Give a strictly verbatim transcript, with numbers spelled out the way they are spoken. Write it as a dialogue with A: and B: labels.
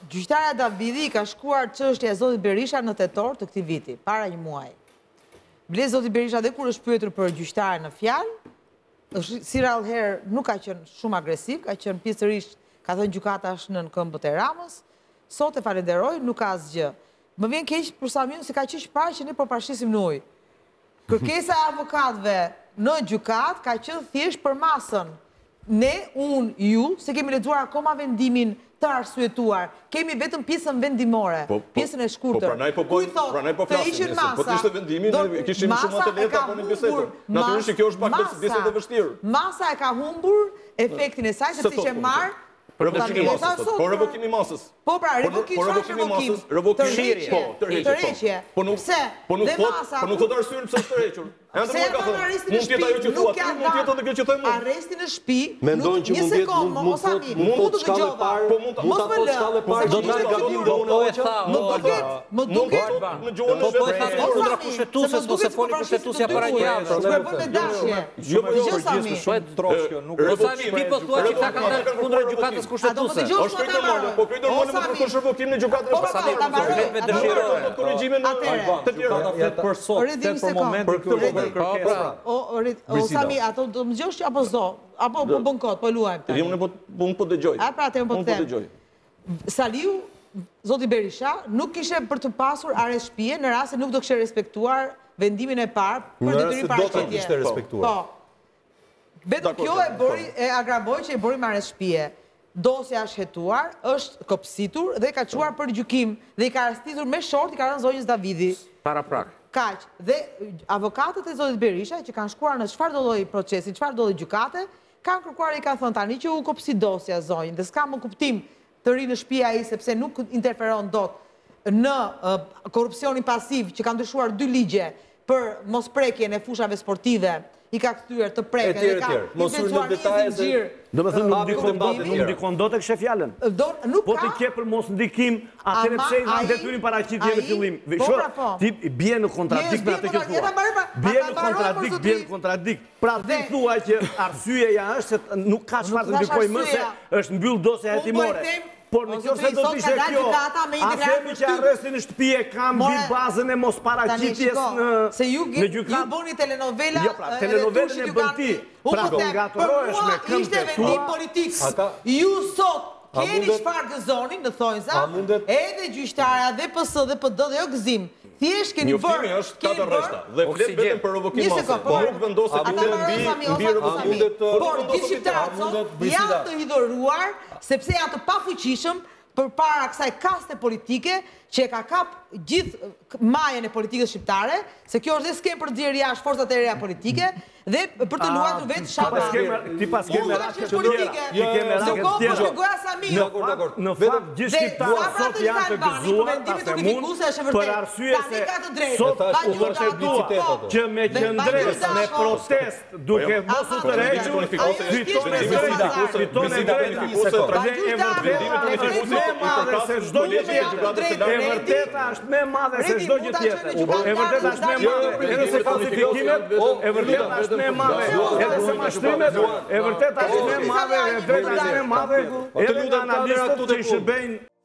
A: Gjyqtarja Davidi ka shkuar çështja e zotit Berisha në tetor të këtij viti, para një muaji. Ble zoti Berisha dhe kur është pyetur për gjyqtaren në fjalë, si rallëherë nuk ka qenë shumë agresiv, ka qenë pjesërisht, ka thënë gjykata është në këmbët e Ramës. Sot e falenderoj, nuk ka asgjë. Më vjen keq për Samiun se ka qenë para që ne po parashisim në ujë. Kërkesa e avokatëve në gjykat ka qenë thjesht për masën. Ne, unë, ju, se kemi lexuar akoma vendimin të arsyetuar. Kemi vetëm pjesën vendimore, pjesën e shkurtër.
B: Po pranaj po pranaj po flasim. Po kishte vendimin, ne kishim shumë më të lehtë apo në bisedë. Natyrisht që kjo është pak bisedë e vështirë.
A: Masa e ka humbur efektin e saj sepse që marr
B: Por revokimi masës. Po revokimi masës.
A: Po pra, revokimi
B: masës, revokimi po, tërheqje. Po nuk po nuk thot, po nuk thot arsyen pse është tërhequr. Ende më ka thënë. Mund të jetë ajo që thua, mund të jetë edhe kjo që them unë.
A: Arresti në shtëpi.
C: Mendon që mund të mund të mund të shkallë parë,
B: po mund ta
A: mos më lë.
C: shkallë parë, do të gatim dhe unë e tha.
A: Më duket, më duket
B: në gjuhën e
D: Po po e tha kundra kushtetueses, mos e foli kushtetusja para një javë.
A: Po e bën me dashje.
B: Jo, po
A: Dëgjoj Sami.
C: Troshkjo, nuk
D: Po Sami, ti po thua që ta ka dalë kundra gjykatës kushtetuese.
B: Është këtë normale, po këtë normale më kërkon revokim në gjykatë.
A: Po Sami, ta mbaroj.
D: me dëshirë.
B: Korrigjimin të tjera.
C: Flet për sot, flet për momentin
B: këtë
C: për kërkesa.
A: O, o Sami, ato do më dëgjosh apo zo? Apo po bën kot, po luajmë tani.
B: Unë po unë po dëgjoj.
A: A pra atë po
B: Unë po
A: them.
B: dëgjoj.
A: Saliu, zoti Berisha, nuk kishe për të pasur arrest shtëpie në rast se nuk do kishte respektuar vendimin e parë për detyrim paraqitje.
C: Do të kishte respektuar.
A: Po. Vetëm kjo e bëri e agravoi që e bëri me arrest shtëpie. Dosja është hetuar, është kopsitur dhe ka çuar për gjykim dhe i ka arrestitur me short, i ka rënë zonjës Davidi.
D: Para prak.
A: Kaq. Dhe avokatët e zotit Berisha që kanë shkuar në çfarë do lloji procesi, çfarë do lloji gjykate, kanë kërkuar i kanë thënë tani që u kopsi dosja zonjën dhe s'ka më kuptim të ri në shtëpi ai sepse nuk interferon dot në korrupsionin pasiv që kanë ndryshuar dy ligje për mosprekjen e fushave sportive. I ka kthyer të prekë
C: dhe ka mos ulë në detaje.
E: Domethënë nuk ndikon dot, nuk ndikon dot tek fjalën.
A: Nuk
E: po ti ke për mos ndikim, atëherë pse i dhan detyrim paraqitje në fillim. Shoh, ti bie në kontradikt me atë që thua. Bie në kontradikt, bie në kontradikt. Pra ti thua që arsyeja është se nuk ka çfarë të ndikojë më se është mbyll dosja hetimore. Por në kjo se do të ishte kjo, a themi që arrestin në shtëpi e kam mbi bazën e mos paraqitjes në
A: se ju bëni telenovela.
E: Jo, pra, telenovelën e bën ti. Pra, do ngatorohesh me këmbë të tua.
A: Politik. Ju sot keni çfarë gëzoni në thonjza, edhe gjyqtarja dhe P S dhe P D dhe jo gëzim. Thjesht keni bërë.
B: Njëftimi është katër rreshta dhe flet vetëm për revokim masë. Po nuk vendoset të mbi mbi revokim.
A: Por gjithë shqiptarët janë të hidhuruar sepse janë të pafuqishëm përpara kësaj kaste politike që e ka kap gjithë majën e politikës shqiptare, se kjo është dhe skem për nxjerrë jashtë forcat e reja politike dhe për të luajtur vetë shaka.
E: Ti pas ke me rakë të tjera. Ti ke me rakë të tjera. Në fakt gjithë shqiptarët sot janë të gëzuar ta mund për arsye se sot u vërtetua që me qëndres, me protest, duke mos u tërhequr, fiton e drejta, fiton e drejta. Dhe e vërteta se çdo gjë tjetër. E vërteta është më e madhe se çdo gjë tjetër. E vërteta është më e madhe edhe se falsifikimet, e vërteta është më e madhe edhe se mashtrimet, e vërteta është më e madhe, e drejta është më e madhe edhe nga analistët që i shërbejnë